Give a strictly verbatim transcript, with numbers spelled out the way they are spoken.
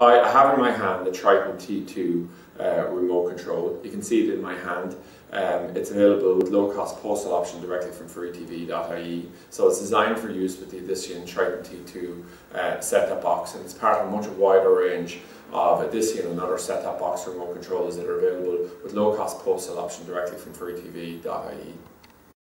I have in my hand the Triton T two uh, remote control. You can see it in my hand. Um, it's available with low-cost postal option directly from free T V dot I E. So it's designed for use with the Edition Triton T two uh, set-top box, and it's part of a much wider range of Edition and other set-top box remote controllers that are available with low-cost postal option directly from free T V dot I E.